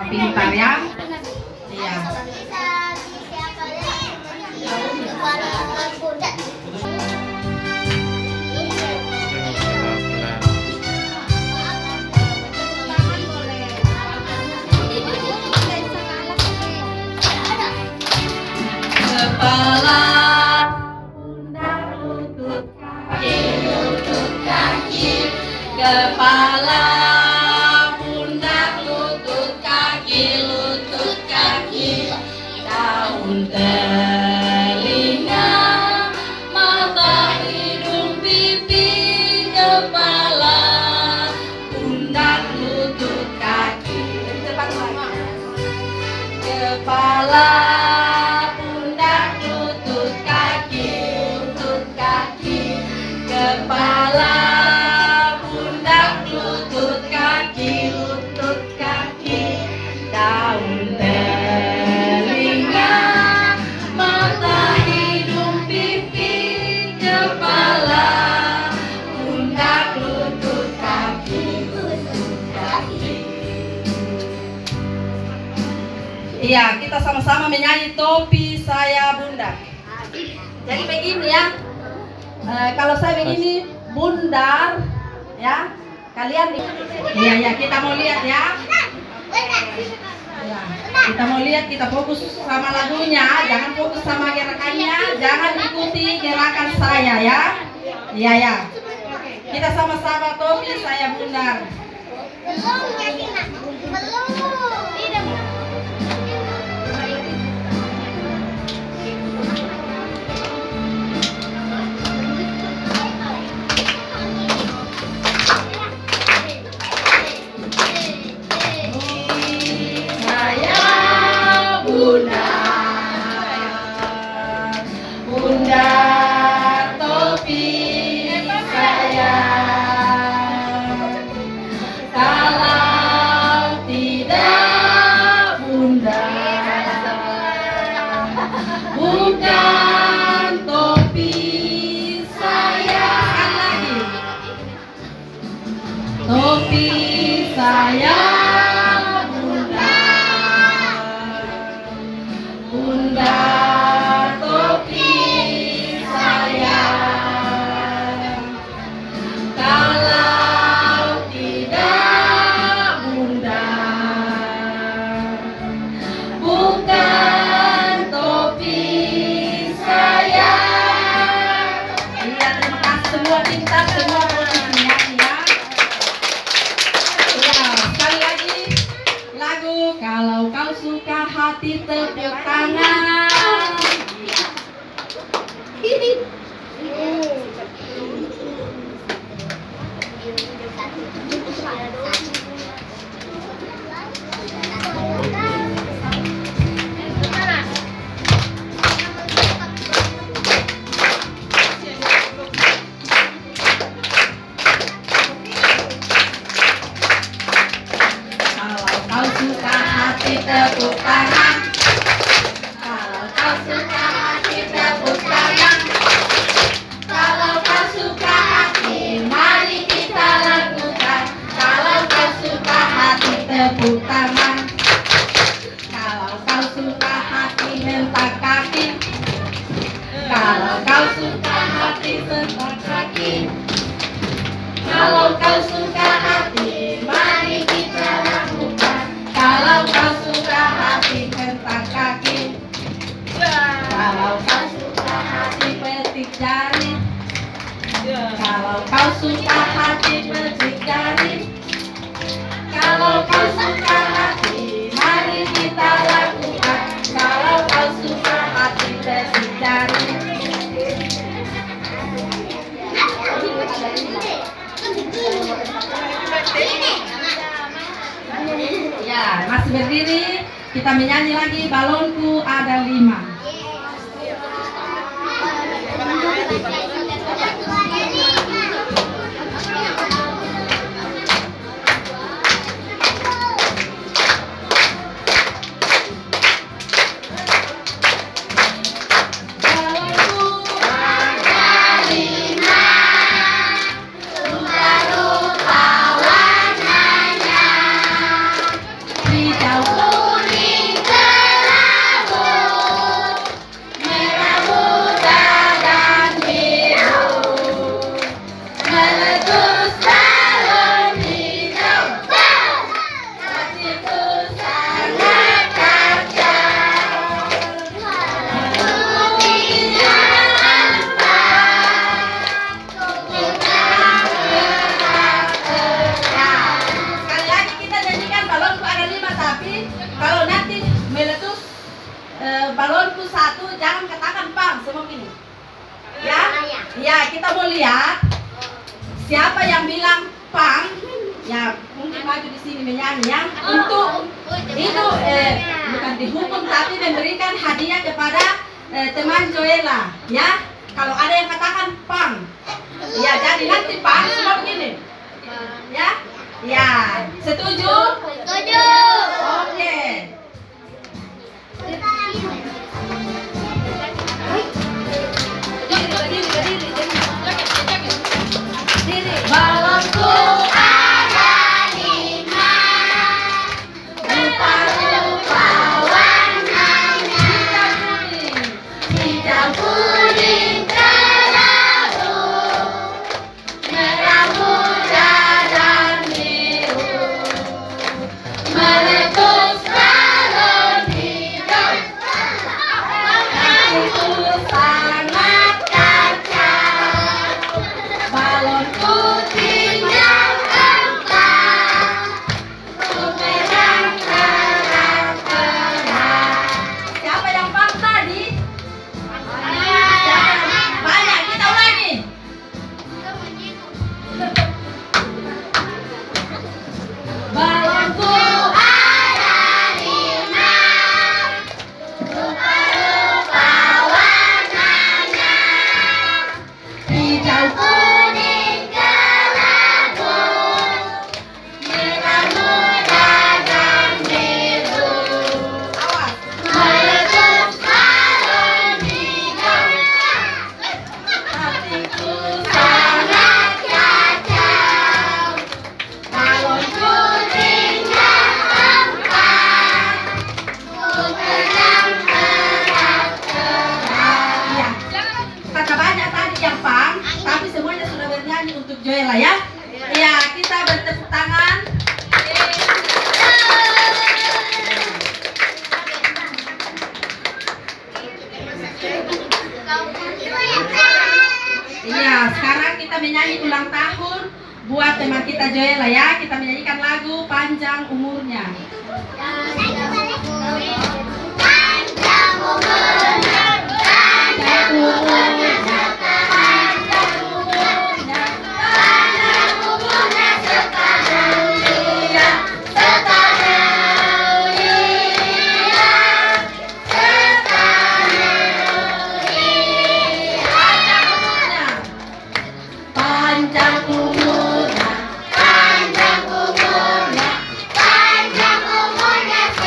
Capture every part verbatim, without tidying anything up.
pintar ya. Iya. Kepala, pundak, lutut, kaki, lutut, kaki. Kepala, pundak, lutut, kaki, lutut, kaki. Daun telinga, mata, hidung, pipi. Kepala, pundak, lutut, kaki. Cepat lagi. Kepala, kepala, pundak, lutut, kaki, lutut, kaki. Daun telinga, mata, hidung, pipi. Kepala, pundak, lutut, kaki, lutut, kaki. Iya, kita sama-sama menyanyi Topi Saya Bunda. Jadi begini ya. Uh, kalau saya begini bundar ya, kalian iya ya, kita mau lihat ya. Ya, kita mau lihat, kita fokus sama lagunya, jangan fokus sama gerakannya, jangan ikuti gerakan saya ya. Iya ya, kita sama-sama Topi Saya Bundar. Bundar, topi saya. Kalau tidak bundar, bukan topi saya. Lagi. Topi saya bundar, bundar topi saya. Kalau tidak bundar, bukan topi saya. Iya, terima kasih semua pintar, semua posisinya ya. Ya, sekali lagi lagu Kalau Kau Suka Hati Tepuk Tangan. Kalau kau suka hati tepuk tangan. Kalau kau suka hati tepuk tangan. Kalau kau suka hati, mari kita lakukan. Kalau kau suka hati tepuk tangan. Kalau kau suka hati hentak kaki. Kalau kau suka hati hentak kaki. Kalau kau suka hati, mari kita lakukan. Kalau kau suka hati hentak kaki. Kalau kau suka hati petik jari. Kalau kau suka hati petik jari. Kalau kau suka hati, mari kita lakukan. Kalau kau suka hati petik jari. Ya, masih berdiri, kita menyanyi lagi Balonku Ada Lima. Rupa-rupa warnanya, hijau Jadi kalau nanti meletus eh, balonku satu, jangan katakan pang, semua gini. Ya, ya kita mau lihat siapa yang bilang pang. Ya mungkin maju di sini menyanyi ya. Untuk itu eh, bukan dihukum tapi memberikan hadiah kepada eh, teman Joella. Ya, kalau ada yang katakan pang, ya jadi nanti pang semua begini. Ya, ya setuju? Setuju. Oke. Balonku ada lima, rupa-rupa warnanya, hijau kuning kelabu, merah muda dan biru, meletus balon hijau, itu sangat kacau. Balonku tinggal empat, kupegang terang-terang. Siapa yang pang tadi? Banyak, kita ulangi. Balonku ada lima, rupa-rupa warnanya, hijau kuning kelabu, merah muda dan biru. Awas. Meletus balon hijau, hatiku sangat kacau. Balonku tinggal empat, kupegang terang-terang. Ya, kata banyak tadi yang pang, tapi semuanya sudah bernyanyi untuk Joella ya. Ya, kita bertepuk tangan. Iya, sekarang kita menyanyi ulang tahun buat teman kita Joella ya. Kita menyanyikan lagu Panjang Umurnya. Panjang umurnya, panjang umurnya, Panjang umurnya, panjang umurnya setahun dia, setahun dia, setahun dia. Panjang umurnya, panjang umurnya, panjang umurnya, panjang umurnya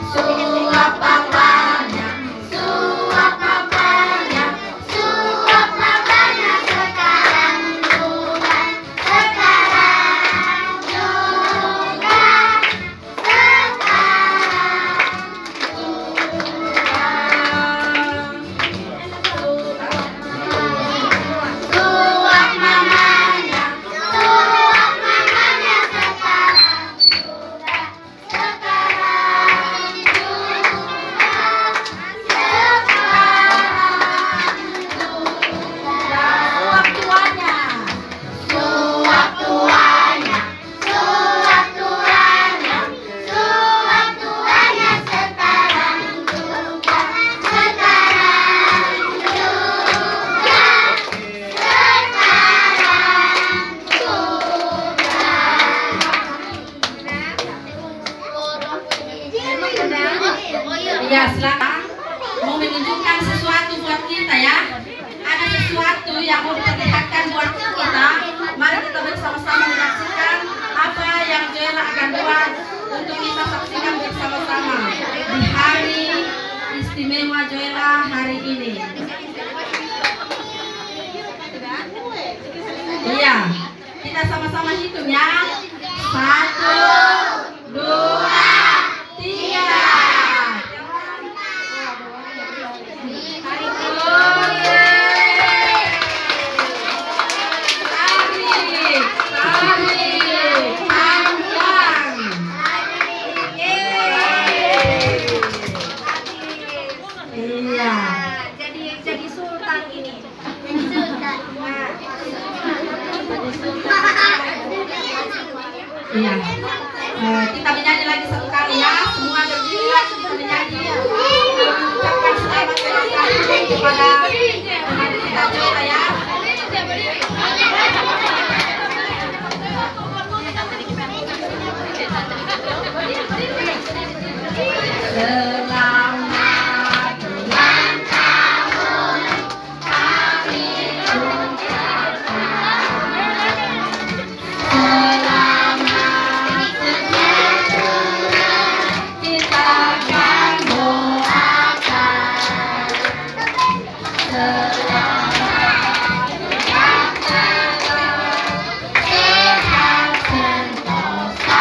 suap papanya, Suap papanya, suap papanya sekarang juga, sekarang juga, suap mamanya, suap mamanya sekarang juga, sekarang suap tuanya, suap tuanya, suap tuanya, suap tuanya sekarang juga, sekarang juga, sekarang ya silakan. Mau menunjukkan sesuatu buat kita ya. Ada sesuatu yang mau diperlihatkan buat kita. Mari kita bersama-sama menyaksikan apa yang Joella akan buat untuk kita saksikan bersama-sama di hari istimewa Joella hari ini. Iya, kita sama-sama hitung ya. Satu, dua, tiga. Iya. Jadi jadi sultan ini. Iya. Eh, kita menyanyi lagi satu kali ya. Semua berdiri kita menyanyi. Mengucapkan selamat ulang tahun kepada teman kita Joella ya. Selamat ulang tahun kami ucapkan. Selamat sejahtera kita akan doakan. Selamat sejahtera, sehat sentosa.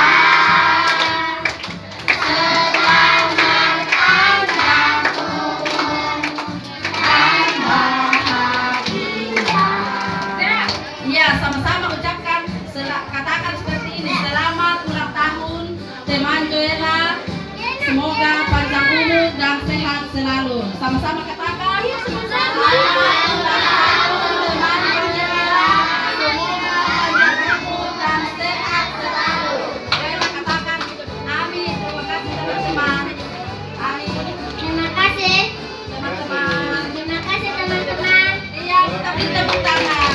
Selamat panjang umur dan bahagia. Iya, sama-sama ucapkan, sel- katakan seperti ini. Selamat ulang tahun teman Joella. Semoga panjang umur dan sehat selalu. Sama-sama katakan. Selamat ulang tahun teman Joella. Semoga panjang umur dan sehat selalu. Joella katakan. Amin. Terima kasih teman-teman. Amin. Terima kasih. Teman-teman. Terima kasih teman-teman. Iya, kita beri tepuk tangan.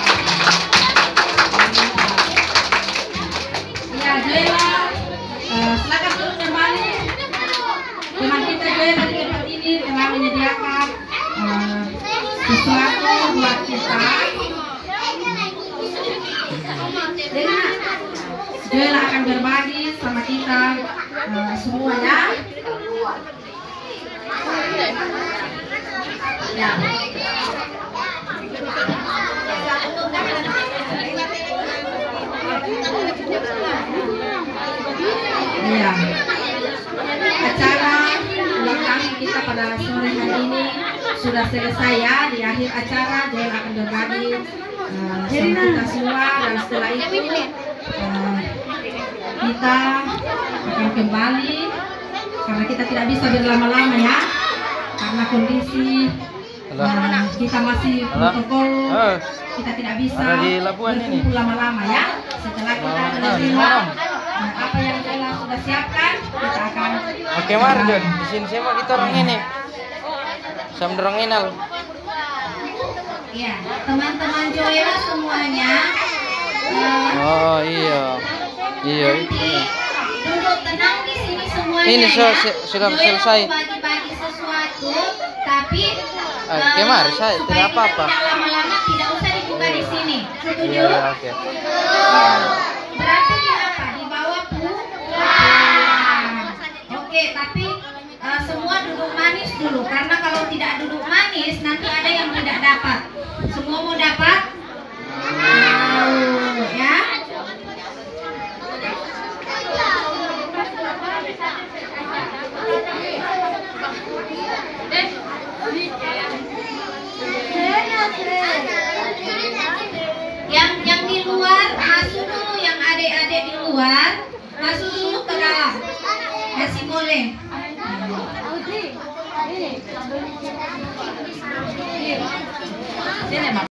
Iya, Joella, eh, silakan duduk kembali. Teman kita Joella di tempat ini telah menyediakan eh, sesuatu buat kita. Joella akan berbagi sama kita eh, semuanya. Ya. Iya. Acara ulang tahun kita pada sore hari ini sudah selesai ya. Di akhir acara Joella akan berbagi uh, sama kita semua, dan setelah itu uh, kita akan kembali karena kita tidak bisa berlama-lama ya, karena kondisi uh, kita masih protokol. Kita tidak bisa Ada di Labuan ini. berkumpul lama-lama ya. Setelah kita Oh, menerima malam. nah, apa yang Joella sudah siapkan, kita akan Oke, Marjon, di sini saya mau kita orang ini. Sama dorong inal. Ya, teman-teman Joella semuanya. eh, Oh iya, iya itu. Nanti duduk tenang di sini semuanya. Ini so- ya. se- sudah Joella selesai. mau bagi-bagi sesuatu, tapi Ah, eh, kemari, saya supaya tidak apa-apa. kita tidak lama-lama, tidak usah dibuka di sini. Setuju? Iya, iya, oke. Berarti di apa? Di bawah pulang. Oke, Oke, tapi uh, semua duduk manis dulu, karena kalau tidak duduk manis nanti ada yang tidak dapat. Semua mau dapat? Mau, ya? Yang yang di luar masuk dulu, yang adik-adik di luar masuk dulu ke dalam. Masih boleh. Sini, Mak.